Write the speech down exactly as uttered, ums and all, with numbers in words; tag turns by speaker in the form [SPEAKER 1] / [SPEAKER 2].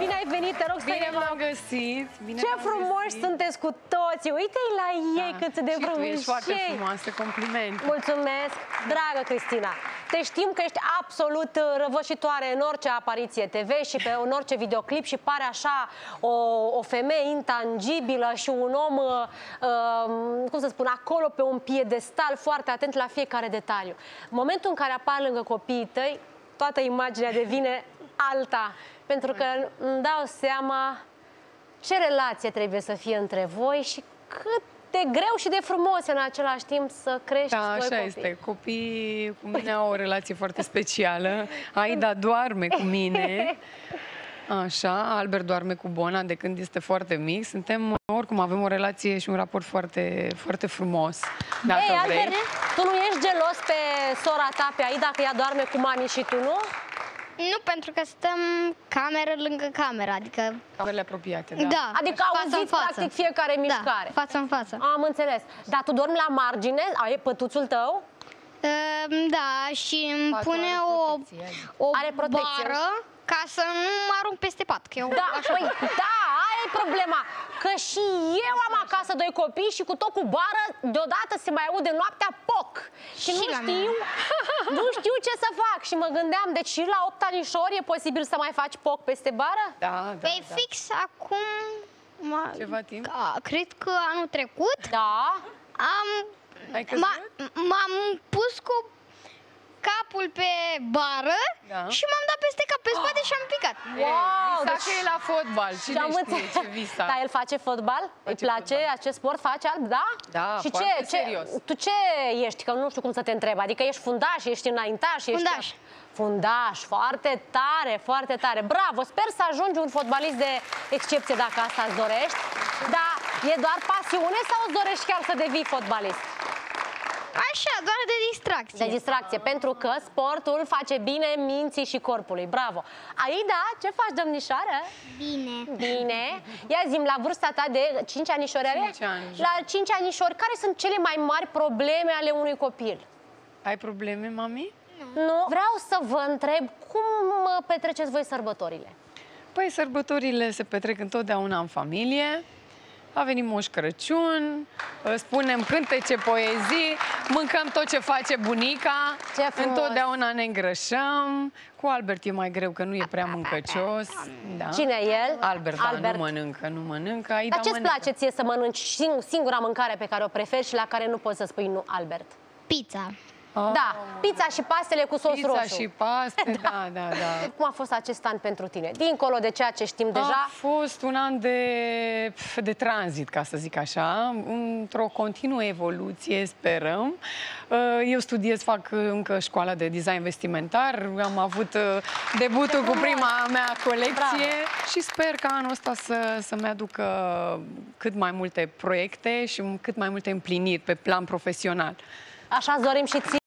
[SPEAKER 1] Bine ai venit, te rog să
[SPEAKER 2] Bine m-am găsit. Bine
[SPEAKER 1] Ce frumoși sunteți cu toții. Uite-i la ei, da. Cât de frumoși.
[SPEAKER 2] Și tu ești foarte frumoasă, compliment.
[SPEAKER 1] Mulțumesc, dragă Cristina. Te știm că ești absolut răvășitoare în orice apariție T V și pe, în orice videoclip și pare așa o, o femeie intangibilă și un om, uh, cum să spun, acolo pe un piedestal, foarte atent la fiecare detaliu. În momentul în care apar lângă copiii tăi, toată imaginea devine alta, pentru că îmi dau seama ce relație trebuie să fie între voi și cât de greu și de frumos în același timp să crești
[SPEAKER 2] da,
[SPEAKER 1] doi
[SPEAKER 2] așa
[SPEAKER 1] copii.
[SPEAKER 2] este. Copiii cu mine au o relație foarte specială. Aida doarme cu mine. Așa, Albert doarme cu Bona de când este foarte mic. Suntem, oricum, avem o relație și un raport foarte, foarte frumos. Dacă
[SPEAKER 1] Ei,
[SPEAKER 2] vrei.
[SPEAKER 1] Albert, tu nu ești gelos pe sora ta, pe Aida, că ea doarme cu mami și tu, nu?
[SPEAKER 3] Nu, pentru că stăm cameră lângă cameră, adică...
[SPEAKER 2] Camerele apropiate, da.
[SPEAKER 3] Da,
[SPEAKER 1] Adică auziți, practic, fiecare mișcare.
[SPEAKER 3] Da, față în față.
[SPEAKER 1] Am înțeles. Dar tu dormi la margine? Ai pătuțul tău?
[SPEAKER 3] Uh, da, și îmi
[SPEAKER 2] Patul
[SPEAKER 3] pune
[SPEAKER 2] are
[SPEAKER 3] o,
[SPEAKER 2] protecție,
[SPEAKER 3] o
[SPEAKER 1] Are protecție.
[SPEAKER 3] bară ca să nu mă arunc peste pat. Că eu
[SPEAKER 1] Da,
[SPEAKER 3] așa
[SPEAKER 1] păi, da, aia e problema. Că și eu am acasă doi copii și cu tot cu bară, deodată se mai aude noaptea poc. Și,
[SPEAKER 3] Și
[SPEAKER 1] nu
[SPEAKER 3] la
[SPEAKER 1] știu, nu știu ce să fac. Și mă gândeam, deci și la opt anișori e posibil să mai faci poc peste bară?
[SPEAKER 2] Da, da,
[SPEAKER 3] Păi
[SPEAKER 2] da.
[SPEAKER 3] fix acum...
[SPEAKER 2] Ceva timp?
[SPEAKER 3] Ca, cred că anul trecut
[SPEAKER 1] Da.
[SPEAKER 3] am...
[SPEAKER 2] Ai căzut?
[SPEAKER 3] M-am pus cu capul pe bară,
[SPEAKER 2] Da.
[SPEAKER 3] și m-am dat peste cap, pe spate, și am picat.
[SPEAKER 1] Wow,
[SPEAKER 2] Visa
[SPEAKER 1] deci-
[SPEAKER 2] că e la fotbal. Cine
[SPEAKER 1] Și-am
[SPEAKER 2] știe
[SPEAKER 1] înțeles.
[SPEAKER 2] ce visa?
[SPEAKER 1] Dar el face fotbal? Îi place
[SPEAKER 2] fotbal.
[SPEAKER 1] acest sport? Face alb? Da?
[SPEAKER 2] Da,
[SPEAKER 1] și
[SPEAKER 2] foarte
[SPEAKER 1] ce,
[SPEAKER 2] serios.
[SPEAKER 1] Ce, tu ce ești? Că nu știu cum să te întreb. Adică ești fundaș, ești înaintaș? Ești...
[SPEAKER 3] Fundaș.
[SPEAKER 1] Fundaș, foarte tare, foarte tare. Bravo, sper să ajungi un fotbalist de excepție dacă asta îți dorești. Dar e doar pasiune sau îți dorești chiar să devii fotbalist?
[SPEAKER 3] Așa, doar de distracție.
[SPEAKER 1] De distracție, pentru că sportul face bine minții și corpului. Bravo! Aida, ce faci, domnișoară?
[SPEAKER 3] Bine.
[SPEAKER 1] Bine. Ia zi-mi, la vârsta ta de cinci anișori are?
[SPEAKER 2] cinci ani.
[SPEAKER 1] La cinci anișori, care sunt cele mai mari probleme ale unui copil?
[SPEAKER 2] Ai probleme, mami?
[SPEAKER 1] Nu. Vreau să vă întreb cum petreceți voi sărbătorile?
[SPEAKER 2] Păi, sărbătorile se petrec întotdeauna în familie. A venit Moș Crăciun, spunem cântece, poezii, mâncăm tot ce face bunica,
[SPEAKER 1] Ce frumos.
[SPEAKER 2] întotdeauna ne îngrășăm. Cu Albert e mai greu, că nu e prea mâncăcios. Da.
[SPEAKER 1] Cine e el?
[SPEAKER 2] Albert, da,
[SPEAKER 1] Albert.
[SPEAKER 2] nu mănâncă, nu mănâncă. Aida
[SPEAKER 1] Dar ce-ți
[SPEAKER 2] mănâncă.
[SPEAKER 1] place ție să mănânci singura mâncare pe care o preferi și la care nu poți să spui nu, Albert?
[SPEAKER 3] Pizza.
[SPEAKER 1] Da, pizza și pastele cu sos
[SPEAKER 2] Pizza
[SPEAKER 1] roșu.
[SPEAKER 2] și paste, da, da, da.
[SPEAKER 1] Cum a fost acest an pentru tine? Dincolo de ceea ce știm deja.
[SPEAKER 2] A fost un an de, de tranzit, ca să zic așa, într-o continuă evoluție, sperăm. Eu studiez, fac încă școala de design vestimentar, am avut debutul cu prima mea colecție. Bravo. Și sper ca anul ăsta să, să-mi aducă cât mai multe proiecte și cât mai multe împliniri pe plan profesional.
[SPEAKER 1] Așa-ți dorim și ție.